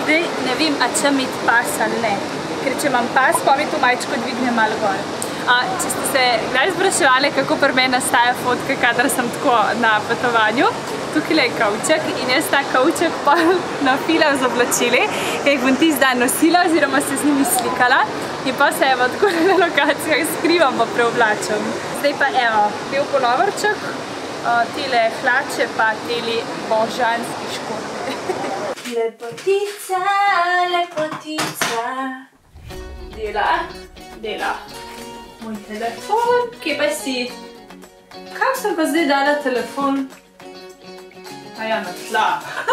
Zdaj ne vem, a če imeti pas ali ne, ker če imam pas, pa mi to majčko dvigne malo gor. Če ste se kdaj spraševali, kako pri meni nastaja fotka, kadar sem tako na potovanju, tukaj je kavček in jaz ta kavček pa nafilam z oblačili, ker jih bom tisti dan nosila oziroma se z njimi slikala in pa se evo tako na lokacijah skrivam pa preoblačam. Zdaj pa evo, tel polovrček, tele hlače pa teli božanski škorpi. Lepotica, lepotica, dela. Moj telefon, kje pa si? Kam sem pa zdaj dala telefon? Ja, na tla.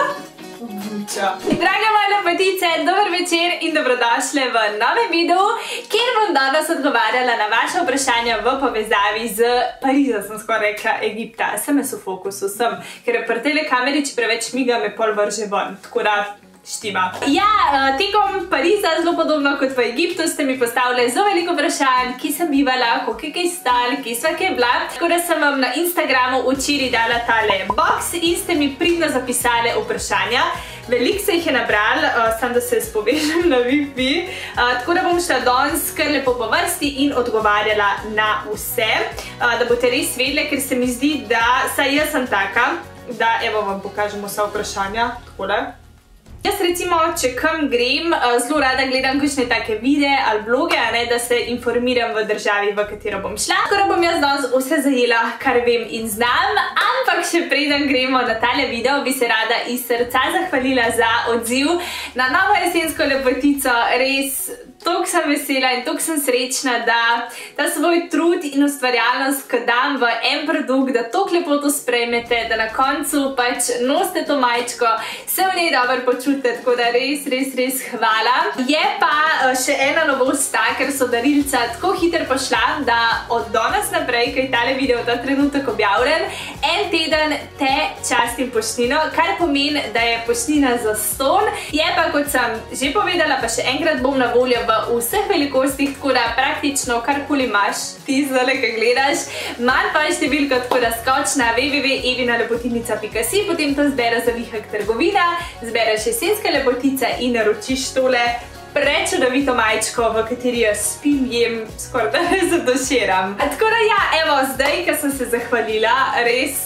Vruča. Drage moje lepotice, dober večer in dobrodošle v novem videu, kjer bom danes odgovarjala na vaše vprašanja v povezavi z Pariza, sem skoraj rekla Egipta. Sem jaz v fokusu, ker pri tele kameri, če preveč miga, me pol vrže ven, tako da štima. Ja, tekom Pariza, zelo podobno kot v Egiptu, ste mi postavili zelo veliko vprašanj, kje sem bivala, koliko je kaj stal, kje sva kaj bila. Tako da sem vam na Instagramu včeraj dala tale box in ste mi pridno zapisali vprašanja. Veliko se jih je nabral, samo da se spovežem na Wi-Fi. Tako da bom šla danes kar lepo po vrsti in odgovarjala na vse, da boste res vedeli, ker se mi zdi, da saj jaz sem taka, da evo vam pokažemo vsa vprašanja, takole. Jaz recimo, če kam grem, zelo rada gledam kakšne take videe ali bloge, da se informiram v državi, v katero bom šla. Tako da bom jaz danes vse zajela, kar vem in znam, ampak še preden gremo na tale video, bi se rada iz srca zahvalila za odziv na novo jesensko lepotico. Res, toliko sem vesela in toliko sem srečna, da ta svoj trud in ustvarjalnost, ko dam v en produkt, da toliko lepo to sprejmete, da na koncu pač nosite to majčko, se v njej dobro počutite. Tako da res hvala. Je pa še ena novost ta, ker so darilca tako hitro pošla, da od danes naprej, ko je tale video ta trenutek objavljen, en teden te častim poštnino, kar pomeni, da je poštnina zastonj. Je pa, kot sem že povedala, pa še enkrat bom na voljo v vseh velikostih, tako da praktično karkoli imaš, ti zdaj, ko gledaš, manj pa številka, tako da skoč na www.evinalepotitnica.si, potem to zbere za Vihek trgovina, zbereš jesenska lepotica in naročiš tole prečudovito majčko, v kateri jaz spim, jem, skoraj da ne zadoširam. Tako da ja, evo, zdaj, ko sem se zahvalila, res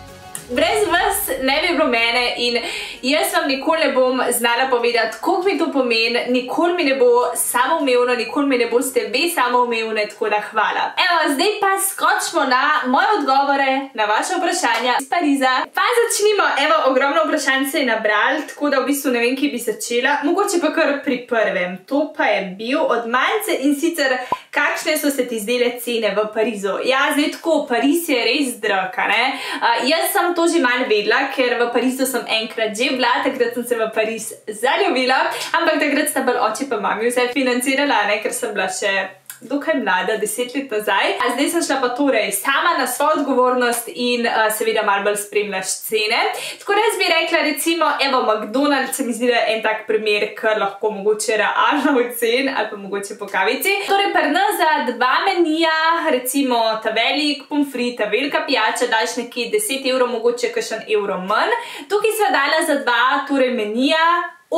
brez vas ne bi bilo mene in jaz vam nikoli ne bom znala povedati, koliko mi to pomeni, nikoli mi ne bo samoumevno, nikoli mi ne boste ve samoumevne, tako da hvala. Evo, zdaj pa skočimo na moje odgovore na vaše vprašanja iz Pariza. Pa začnimo, evo, ogromno vprašanj se je nabral, tako da v bistvu ne vem, kje bi začela, mogoče pa kar pri prvem. To pa je bil od Mance in sicer kakšne so se ti zdele cene v Parizu. Ja, zdaj tako, Pariz je res drag, ne? Jaz sem to že malo vedela, ker v Parizu sem enkrat že bila, takrat sem se v Pariz zaljubila, ampak takrat sta bolj oči pa mami vse financirala, ne, ker sem bila še dokaj mlada, 10 let nazaj. A zdaj sem šla pa torej sama na svojo odgovornost in seveda malo bolj spremljaš cene. Tako da jaz bi rekla recimo, evo, McDonald's se mi zdi, da je en tak primer, kar lahko mogoče realno ocen ali pa mogoče po kavici. Torej pri nas za 2 menija, recimo ta velik pomfrit, ta velika pijača, daš nekje 10 evrov, mogoče kakšen evro manj. Tukaj sva dala za 2 torej menija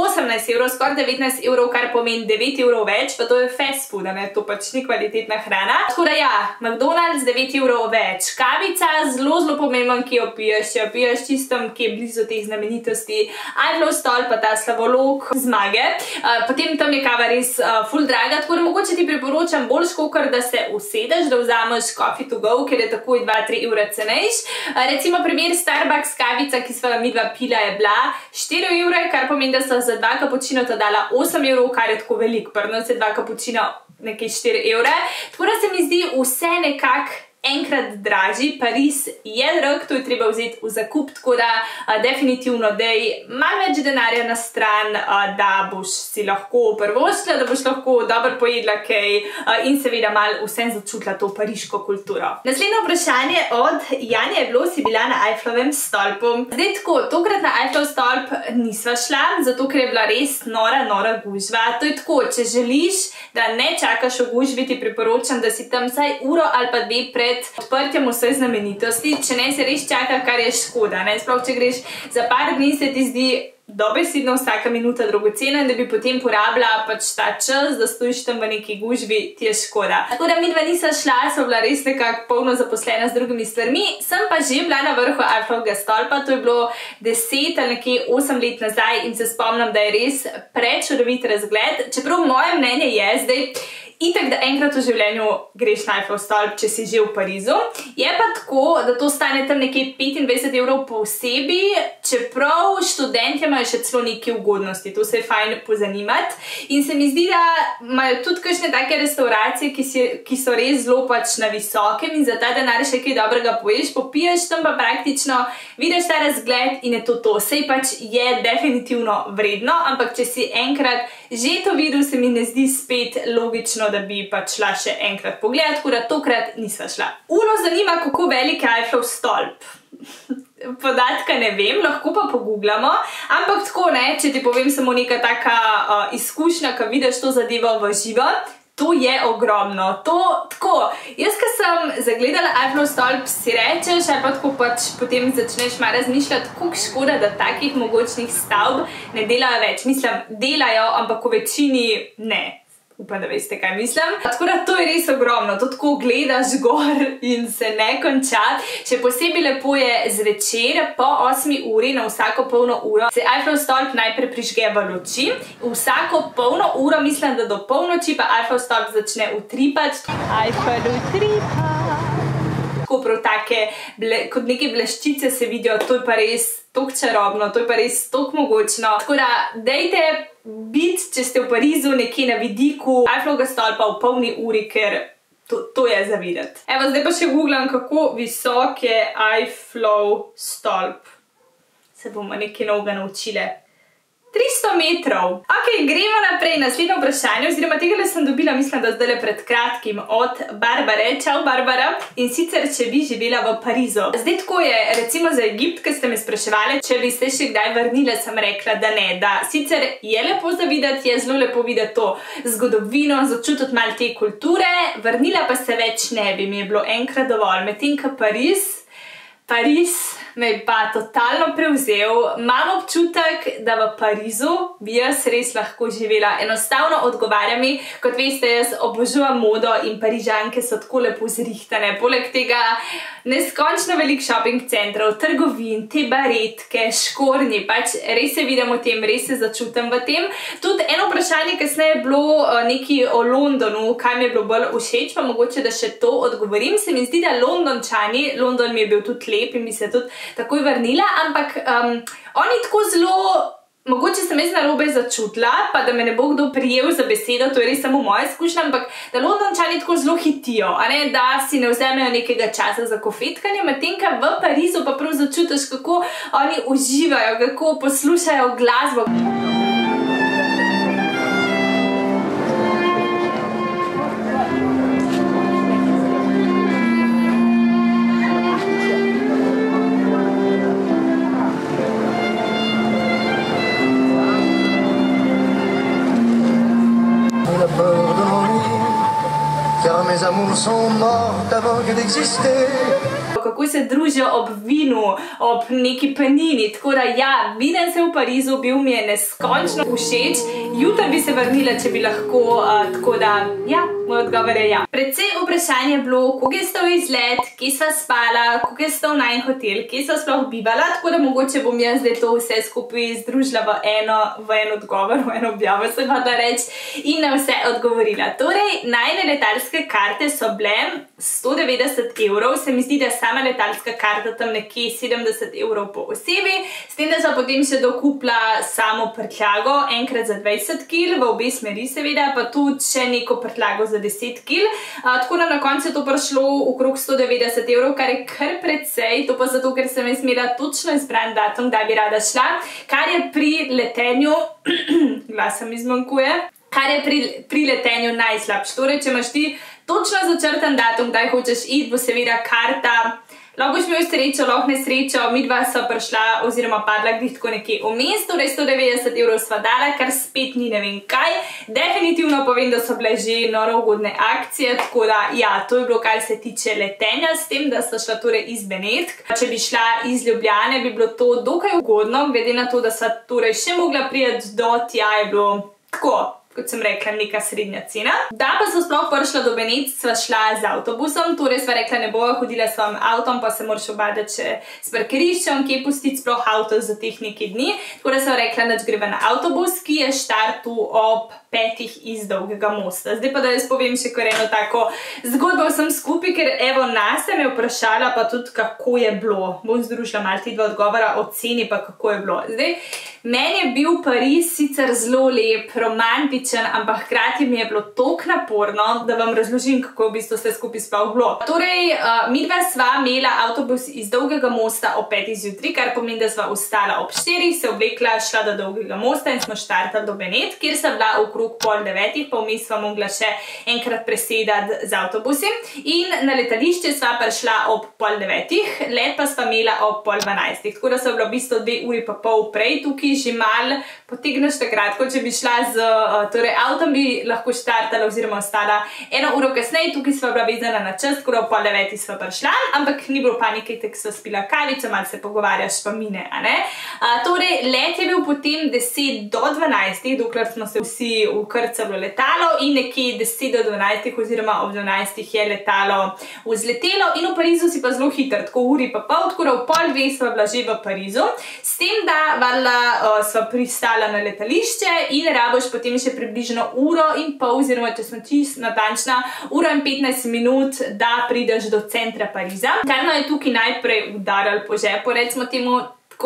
18 evrov, skoraj 19 evrov, kar pomeni 9 evrov več, pa to je fast food, ne, to pač ni kvalitetna hrana. Tako da ja, McDonald's 9 evrov več. Kavica, zelo pomemben, ki jo piješ, če jo piješ čistem, ki je blizu teh znamenitosti, Eiffel stolp, pa ta slavolok zmage. Potem tam je kava res ful draga, tako da mogoče ti priporočam bolj škokar, da se usedeš, da vzameš coffee to go, ker je takoj 2-3 evra cenejš. Recimo primer Starbucks kavica, ki sva midva pila, je bila 4 evre, kar pomeni, da so za 2 kapučino to dala 8 evrov, kar je tako veliko. Pri nas je 2 kapučina nekaj 4 evre. Tako da se mi zdi vse nekako enkrat dražji. Pariz je drag, to je treba vzeti v zakup, tako da definitivno daj malo več denarja na stran, da boš si lahko prvošla, da boš lahko dobro pojedla kaj in seveda malo vsem začutila to pariško kulturo. Naslednje vprašanje od Janje je bilo, si bila na Eiffelovem stolpu. Zdaj tako, tokrat na Eiffelov stolp nisva šla, zato ker je bila res nora gužva. To je tako, če želiš, da ne čakaš v gužvi, ti priporočam, da si tam vsaj uro ali pa 2 pred odprtjem vse znamenitosti, če ne se res čaka, kar je škoda, ne? Sploh, če greš za par dni, se ti zdi dobesedno vsaka minuta dragocena in da bi potem porabila pač ta čas, da stojiš tam v neki gužvi, ti je škoda. Tako da midva nisva šla, sva bila res nekako polno zaposlena z drugimi stvarmi, sem pa že bila na vrhu Eiffelovega stolpa, to je bilo 10 ali nekje 8 let nazaj in se spomnim, da je res prečudovit razgled, čeprav moje mnenje je zdaj, itak, da enkrat v življenju greš na Eiffelov stolp, če si že v Parizu. Je pa tako, da to stane tam nekje 25 evrov po osebi, čeprav študentje imajo še celo neke ugodnosti, to se je fajn pozanimati. In se mi zdi, da imajo tudi kakšne take restauracije, ki so res zelo pač na visokem in za ta denar še kaj dobrega poješ, popiješ tam pa praktično, vidiš ta razgled in je to. Sej pač je definitivno vredno, ampak če si enkrat že to videl, se mi ne zdi spet logično, da bi pač šla še enkrat pogledati, tako da tokrat nisva šla. Uno zanima, kako velik je Eiffelov stolp. Podatka ne vem, lahko pa pogooglamo, ampak tako ne, če ti povem samo neka taka izkušnja, ko vidiš to zadevo v živo, to je ogromno. Tako, jaz, ko sem zagledala Eiffelov stolp, si rečeš, ali pa tako pač potem začneš malo razmišljati, koliko škoda, da takih mogočnih stavb ne delajo več. Mislim, delajo, ampak v večini ne. Upam, da veste, kaj mislim. Tako da to je res ogromno, to tako gledaš gor in se ne konča. Še posebej lepo je zvečer, po 8 uri, na vsako polno uro, se Eiffelov stolp najprej prižge v luči. Vsako polno uro, mislim, da do polnoči, pa Eiffelov stolp začne utripati. Eiffel utripa. Tako prav take, kot neke bleščice se vidijo, to je pa res toliko čarobno, to je pa res toliko mogočno. Tako da, dejte biti, če ste v Parizu, nekje na vidiku Eiffelovega stolpa v polni uri, ker to je za videti. Evo, zdaj pa še googlam, kako visok je Eiffelov stolp. Se bomo nekaj novega naučile. 300 metrov. Ok, gremo naprej. Naslednje vprašanje, oziroma tega sem dobila, mislim, da zdaj pred kratkim od Barbare. Čau, Barbara. In sicer, če bi živela v Parizu. Zdaj tako je, recimo za Egipt, ki ste me spraševali, če bi se še kdaj vrnila, sem rekla, da ne. Da sicer je lepo za videti, je zelo lepo videti to zgodovino, začutiti malo te kulture, vrnila pa se več ne bi, mi je bilo enkrat dovolj. Medtem ko Pariz me je pa totalno prevzel. Imam občutek, da v Parizu bi jaz res lahko živela. Enostavno odgovarja mi, kot veste, jaz obožujem modo in Parižanke so tako lepo zrihtane. Poleg tega neskončno velik shopping centrov, trgovin, te baretke, škornji, pač res se vidim v tem, res se začutim v tem. Tudi eno vprašanje kasneje je bilo nekaj o Londonu, kaj mi je bilo bolj všeč, pa mogoče, da še to odgovorim. Se mi zdi, da Londončani, London mi je bil tudi lep in mi se tudi takoj vrnila, ampak oni tako zelo, mogoče sem jaz narobe začutila, pa da me ne bo kdo prijel za besedo, to je res samo moja izkušnja, ampak da Londončani tako zelo hitijo, a ne, da si ne vzamejo nekega časa za kofetkanje, medtem ko v Parizu pa prav začutiš, kako oni uživajo, kako poslušajo glasbo. Mes amours sont morts avant que d'exister. Kako se družijo ob vinu, ob neki penini, tako da ja, viden se v Parizu, bil mi je neskončno všeč, jutri bi se vrnila, če bi lahko, tako da ja, moj odgovor je ja. Predvsej vprašanje je bilo, koliko je stal izlet, kje sva spala, koliko je stal najin hotel, kje sva sploh bivala, tako da mogoče bom jaz zdaj to vse skupaj združila v en odgovor, v eno objavo sem hotela reči in na vse odgovorila. Torej, najine letalske karte so bile 190 evrov, se mi zdi, da sama letalska karta tam nekje 70 evrov po osebi, s tem, da so potem še dokupila samo prtljago, enkrat za 20 kg, v obe smeri seveda, pa tudi še neko prtljago za 10 kg, tako da na koncu je to prišlo okrog 190 evrov, kar je kar precej, to pa zato, ker sem imela točno izbran datum, da bi rada šla, kar je pri letenju, glasa mi zmanjkuje, kar je pri letenju najslabše. Torej, če imaš ti točno začrtan datum, kdaj hočeš iti, bo seveda karta Lahko boš imel srečo, lahko nesrečo, midva sva prišla oziroma padla glih tako nekje vmes, torej 190 evrov sva dala, kar spet ni ne vem kaj. Definitivno povem, da so bile že noro ugodne akcije, tako da ja, to je bilo, kar se tiče letenja, s tem, da sva šla torej iz Benetk. Če bi šla iz Ljubljane, bi bilo to dokaj ugodno, glede na to, da sva torej še mogla priti do tja, je bilo tako, kot sem rekla, neka srednja cena. Da pa so sploh prišla do Benetk, sva šla z avtobusom, torej sva rekla, ne bova hodila s svojim avtom, pa se moraš obadati še s parkiriščem, kje pustiti sploh avto za teh nekaj dni. Tako da sva rekla, da greva na avtobus, ki je štartu ob 5 iz Dolgega mosta. Zdaj pa da jaz povem še kar eno tako zgodbo vsem skupaj, ker evo nas se me vprašala pa tudi kako je bilo. Bom združila malo ti dva odgovora o ceni pa kako je bilo. Zdaj, meni je bil Pariz sicer zelo lep, romantičen, ampak hkrati mi je bilo toliko naporno, da vam razložim, kako v bistvu vse skupaj sploh bilo. Torej, midva sva imela avtobus iz Dolgega mosta ob 5 zjutraj, kar pomeni, da sva ostala ob 4, se oblekla, šla do Dolgega mosta in smo štartali do Benetk, kjer sem bila okrog pol 9, pa vmes sva mogla še enkrat presedati z avtobusi. In na letališče sva prišla ob pol 9, let pa sva imela ob pol 12. Tako da so bila v bistvu 2 uri pa pol prej, tukaj že malo potegneš takrat, kot če bi šla z torej avtom, bi lahko štartala oziroma ostala 1 uro kasneje, tukaj sva bila vezana na čas, tako da ob pol 9 sva prišla, ampak ni bilo panike, tako sva spila kavico, malo se pogovarjaš pa mine, a ne? Torej, let je bil potem 10 do 12, dokler smo se vsi ukrcalo letalo in nekje 10 do 12 oziroma ob 12 je letalo vzletelo in v Parizu si pa zelo hitro, tako uri pa pol, tako da v pol 2 sva bila že v Parizu, s tem, da valjda sva pristala na letališče in rabiš potem še približno uro in pol, oziroma če sem čisto natančna, uro in 15 minut, da prideš do centra Pariza. Kar me je tukaj najprej udarilo po žepu, recimo temu,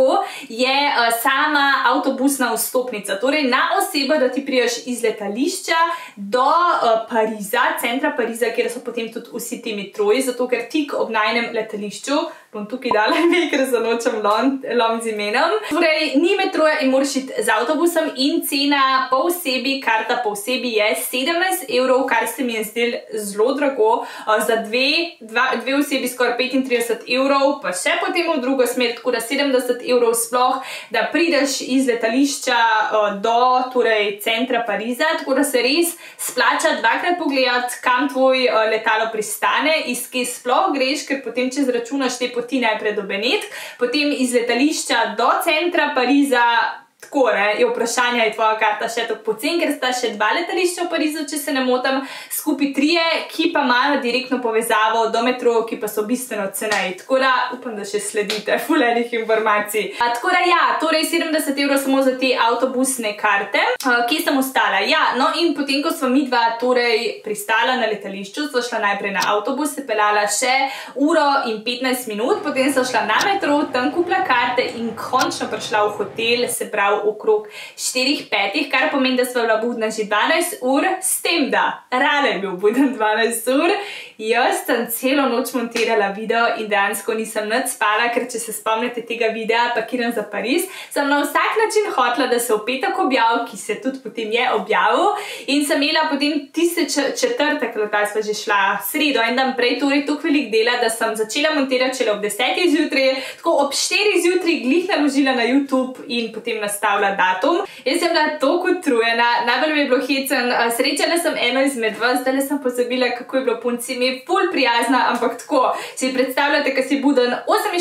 je sama avtobusna vstopnica, torej na osebo, da ti priješ iz letališča do Pariza, centra Pariza, kjer so potem tudi vsi ti metroji, zato ker tik ob najnem letališču, bom tukaj dala ime, ker zanočam lom z imenom. Torej, ni metroja in moraš iti z avtobusom in cena po osebi, karta po osebi je 17 evrov, kar se mi je zdel zelo drago, za dve osebi skoraj 35 evrov, pa še potem v drugo smer, tako da 70 evrov sploh, da prideš iz letališča do torej centra Pariza, tako da se res splača dvakrat pogledati, kam tvoj letalo pristane, iz kje sploh greš, ker potem če zračunaš te poti najprej do Benetk, potem iz letališča do centra Pariza, tako, ne, je vprašanje, je tvoja karta še tako pocen, ker sta še 2 letališča v Parizu, če se ne motim, skupaj 3, ki pa imajo direktno povezavo do metrojev, ki pa so bistveno ceneji. Tako da upam, da še sledite fulejnih informacij. Tako da ja, torej 70 evrov samo za te avtobusne karte. Kje sem ostala? Ja, no in potem, ko sva midva torej pristala na letališču, sva šla najprej na avtobus, se peljala še uro in 15 minut, potem sva šla na metro, tam kupila karte in končno prišla v hotel, se pravi okrog 4-5, kar pomeni, da sva bila budna že 12 ur, s tem, da Rane je bil buden 12 ur, jaz sem celo noč montirala video in dejansko nisem nič spala, ker če se spomnite tega videa, pakiram za Pariz, sem na vsak način hotela, da se v petek objavil, ki se tudi potem je objavil, in sem imela potem tiste četrtek, letaj sva že šla sredo, en dan prej, torej toliko velik dela, da sem začela montirati šele ob 10 zjutraj, tako ob 4 zjutraj glih naložila na YouTube in potem nastavila datum. Jaz sem bila toliko utrujena, najbolj mi je bilo hecen, srečala sem eno izmed vas, zdaj sem pozabila, kako je bilo punci, mi je ful prijazna, ampak tako, si predstavljate, ko si buden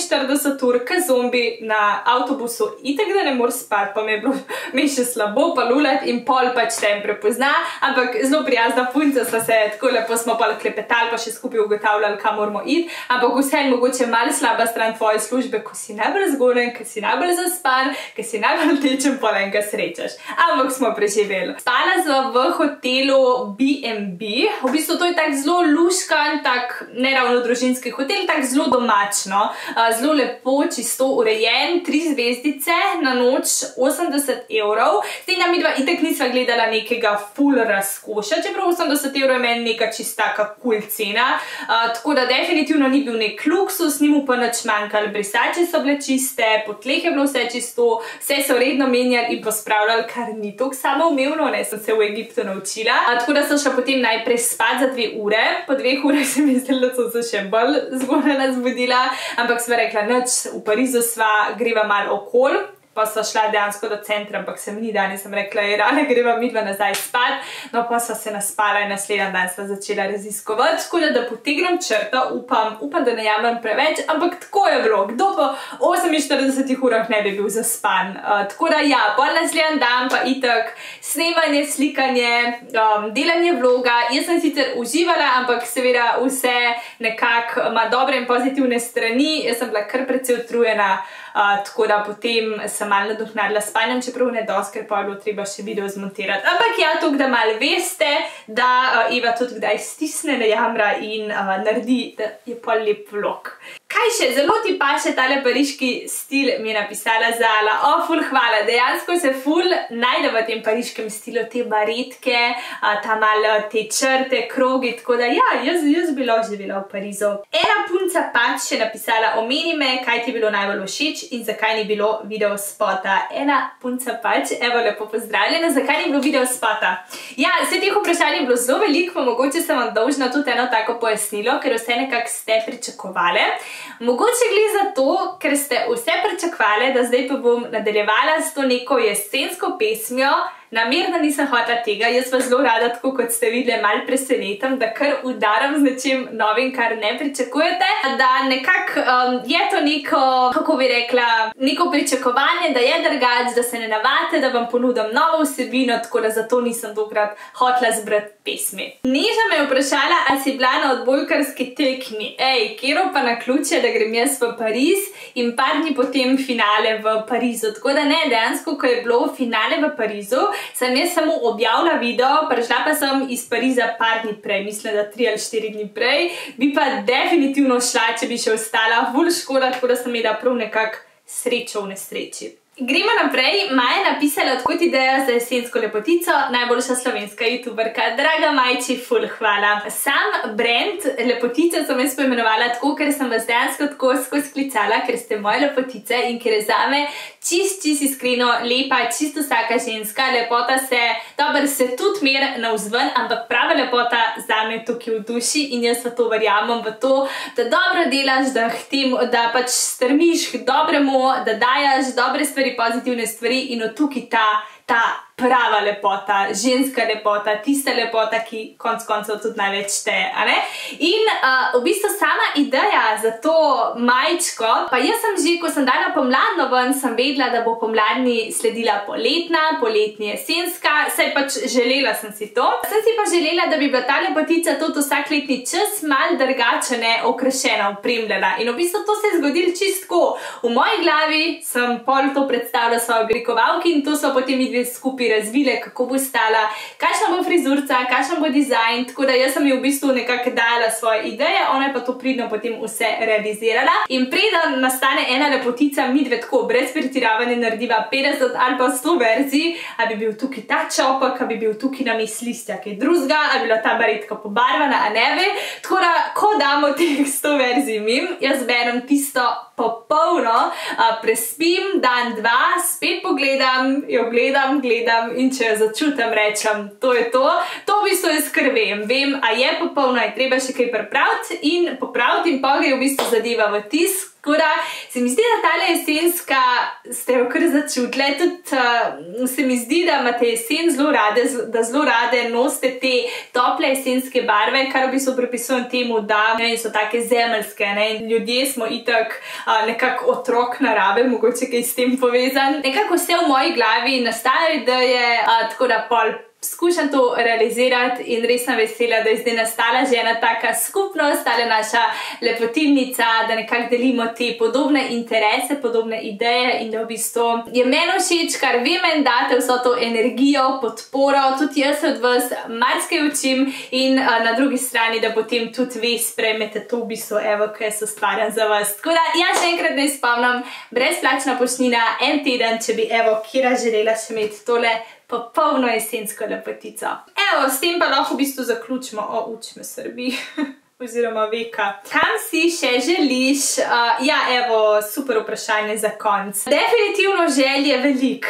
48 ur, ka zombi na avtobusu, itak da ne moreš spati, pa mi je bilo še slabo pa lulat in pol pač tem prepozna, ampak zelo prijazna punca sva se, tako lepo smo pa klepetali, pa še skupaj ugotavljali, kam moramo iti, ampak vseeno mogoče malo slaba stran tvoje službe, ko si najbolj zgoden, ko si najbolj zaspan, ko si najbolj tečen, pol enega srečaš. Ampak smo preživeli. Spala sva v hotelu B&B, v bistvu to je tak zelo luškan, tak neravno družinski hotel, tak zelo domačno, zelo lepo, čisto urejen, 3 zvezdice na noč, 80 evrov. Zdaj na midva itak nisva gledala nekega full razkoša, čeprav 80 evrov je meni neka čistaka cool cena, tako da definitivno ni bil nek luksus, ni mu pa nič manjkal, brisače so bile čiste, po tleh je bilo vse čisto, vse so res redno menjali in pospravljali, kar ni toliko samoumevno, ne, sem se v Egiptu naučila. Tako da sem šla potem najprej spat za 2 ure, po 2 urah se mi zdelo, da sem se še bolj zgodaj zbudila, ampak sva rekla, nič, v Parizu sva greva malo okol. Pa sva šla dejansko do centra, ampak se mi ni danes, sem rekla, rane greva midva nazaj spat, no pa sva se naspala in naslednji dan sva začela raziskovati, tako da potegnem črto, upam, da ne jamem preveč, ampak tako je bilo, kdo po 48 urah ne bi bil zaspan, tako da ja, pol naslednji dan pa itak snemanje, slikanje, delanje vloga, jaz sem sicer uživala, ampak seveda vse nekako ima dobre in pozitivne strani, jaz sem bila kar precej utrujena, tako da potem sem malo nadoknadila spanjem, čeprav ne dosti, ker pa je bilo treba še video zmontirati. Ampak ja, to, da malo veste, da Eva tudi kdaj stisne, ne jamra in naredi, da je pol lep vlog. Kaj še? Zelo ti paše tale pariški stil, mi je napisala Zala. Ful hvala, dejansko se ful najde v tem pariškem stilu, te baretke, ta malo te črte, krogi, tako da ja, jaz bi lahko živela v Parizu. Ena punca pač še napisala, omeni me, kaj ti je bilo najbolj všeč in zakaj ni bilo video spota. Ena punca pač, evo lepo pozdravljena, zakaj ni bilo video spota? Ja, vse teh vprašanj je bilo zelo veliko, pa mogoče sem vam dolžna tudi eno tako pojasnilo, ker vse nekako ste pričakovali. Mogoče gre za to, ker ste vse pričakovali, da zdaj pa bom nadaljevala s to neko jesensko pesmijo. Namerno nisem hotela tega, jaz vas zelo rada, tako kot ste videli, malo presenetam, da kar udaram z nečim novim, kar ne pričakujete. Da nekako je to neko, kako bi rekla, neko pričakovanje, da je drugače, da se ne navadite, da vam ponudim novo vsebino, tako da zato nisem tokrat hotela zbrati pesmi. Neža me je vprašala, a si bila na odbojkarski tekmi. Kero pa naključje, da grem jaz v Pariz in par dni potem finale v Parizu. Tako da ne, dejansko, ko je bilo finale v Parizu, sem jaz samo objavila video, prišla pa sem iz Pariza par dni prej, mislim, da 3 ali 4 dni prej, bi pa definitivno šla, če bi še ostala, ful škoda, tako da sem imela prav nekako srečo v nesreči. Gremo naprej, Maja je napisala, odkot ideja za jesensko lepotico, najboljša slovenska youtuberka. Draga Majči, ful hvala. Sam brand lepotice sem jaz poimenovala tako, ker sem vas dejansko tako skozi klicala, ker ste moje lepotice in ker je zame čist iskreno lepa, čisto vsaka ženska. Lepota se tudi mer navzven, ampak prava lepota zame je tukaj v duši in jaz v to verjamem, v to, da dobro delaš, da pač strmiš k dobremu, da dajaš dobre stvari, pozitivne stvari in od tukaj ta prava lepota, ženska lepota, tista lepota, ki konec koncev tudi največ šteje, a ne? In v bistvu sama ideja za to majčko, pa jaz sem že, ko sem dala pomladno ven, sem vedela, da bo pomladni sledila poletna, poletni jesenska, saj pač želela sem si to. Sem si pa želela, da bi bila ta lepotica tudi vsak letni čas malo drugačne, okrašena, opremljena. In v bistvu to se je zgodilo čistko. V moji glavi sem pol to predstavila svoje oblikovalki in to so potem midve skupaj razvile, kako bo stala, kakšna bo frizurca, kakšen bo dizajn, tako da jaz sem ji v bistvu nekako dala svoje ideje, ona je pa to pridno potem vse realizirala. In preden nastane ena lepotica, midve tako brez pretiravanja narediva 50 ali pa 100 verzij, a bi bil tukaj ta čopek, a bi bil tukaj namesto listja kaj drugega, a bi bila ta baretka pobarvana, a ne ve. Tako da, ko damo teh 100 verzij mim, jaz berem tisto popolno, prespim dan, dva, spet pogledam, jo gledam in če jo začutam, rečem, to je to. To v bistvu jaz kar vem, a je popolno, je treba še kaj popraviti in pa gre v bistvu zadeva v tisk. Tako da se mi zdi, da tale jesenska ste jo kar začutile, tudi se mi zdi, da imate jesen zelo rade, da zelo rade nosite te tople jesenske barve, kar v bistvu pripisujem temu, da so take zemeljske, ne, ljudje smo itak nekako otrok narave, mogoče kaj s tem povezan. Nekako vse v moji glavi nastajajo ideje, tako da pol skušam to realizirati in res sem vesela, da je zdaj nastala že ena taka skupnost, tale naša lepotilnica, da nekako delimo te podobne interese, podobne ideje in da v bistvu je meni všeč, kar vi meni date vso to energijo, podporo, tudi jaz od vas marsikaj učim in na drugi strani, da potem tudi vi sprejmete to v bistvu, evo, kaj se ustvarjam za vas. Tako da, ja, še enkrat ne spomnim, brezplačna poštnina, en teden, če bi, evo, kjera želela še imeti tole popolno jesensko lepotico. Evo, s tem pa lahko v bistvu zaključimo. Uč me srbi. oziroma Veka. Kam si še želiš? Ja, evo, super vprašanje za konc. Definitivno želje velik.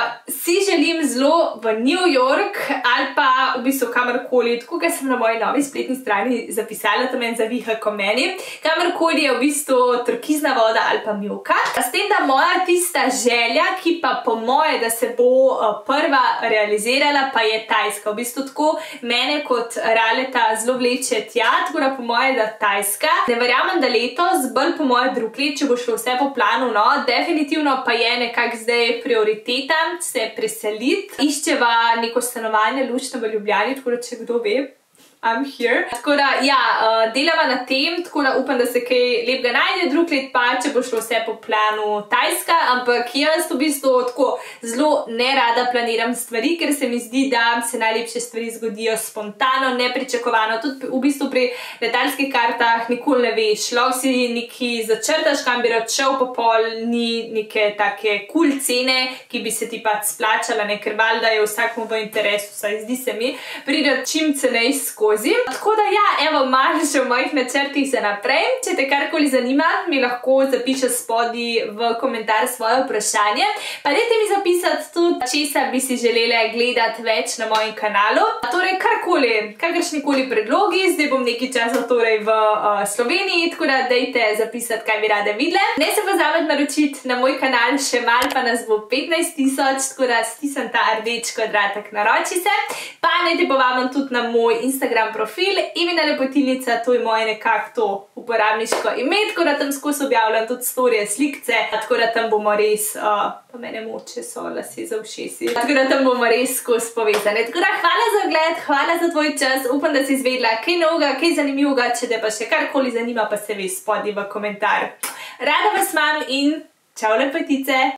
Si želim zelo v New York ali pa v bistvu kamorkoli, tako kot sem na moji novi spletni strani zapisala, to meni zaviha, ko meni. Kamorkoli je v bistvu turkizna voda ali pa mivka. S tem, da moja tista želja, ki pa po moje, da se bo prva realizirala, pa je Tajska. V bistvu tako mene kot Raleta zelo vleče tja, tako da po moje, da Tajska. Ne verjamem, da letos, bolj po moje drug let, če bo šlo vse po planu, no, definitivno pa je nekako zdaj prioriteta se preseliti. Iščeva neko stanovanje luštno v Ljubljani, tako da če kdo ve, I'm here. Tako da, ja, delava na tem, tako da upam, da se kaj lepega najde, drug let pa, če bo šlo vse po planu Tajska, ampak jaz v bistvu tako zelo nerada planiram stvari, ker se mi zdi, da se najlepše stvari zgodijo spontano, nepričakovano. Tudi v bistvu pri letalskih kartah nikoli ne veš, lahko si neki začrtaš, kam bi rad šel, pa pol ni neke take cool cene, ki bi se ti pač splačala, ne, ker valjda je vsakmu v interesu, saj zdi se mi, pride čim cenej skozi. Tako da ja, evo, malo še v mojih načrtih za naprej. Če te karkoli zanima, mi lahko zapišeš spodaj v komentar svoje vprašanje. Pa dajte mi zapisati tudi, česa bi si želeli gledati več na mojem kanalu. Torej, karkoli, kakršnikoli predlogi, zdaj bom nekaj časa torej v Sloveniji, tako da dajte zapisati, kaj bi rade videle. Ne se pozabiti naročiti na moj kanal, še malo pa nas bo 15.000, tako da stisnem ta rdeč kvadratek, naroči se. Pa naj te povabim tudi na moj Instagram profil, Emina Lepotilnica, to je moje nekako to uporabniško ime, tako da tam skozi objavljam tudi storije, slikce, tako da tam bomo res, pa mene moče so lase za ušesi, tako da tam bomo res skozi povezane. Tako da hvala za ogled, hvala za tvoj čas, upam, da si izvedela kaj novega, kaj zanimivega, če te pa še karkoli zanima, pa se veš spodaj v komentar. Rada vas imam in čau lepotice!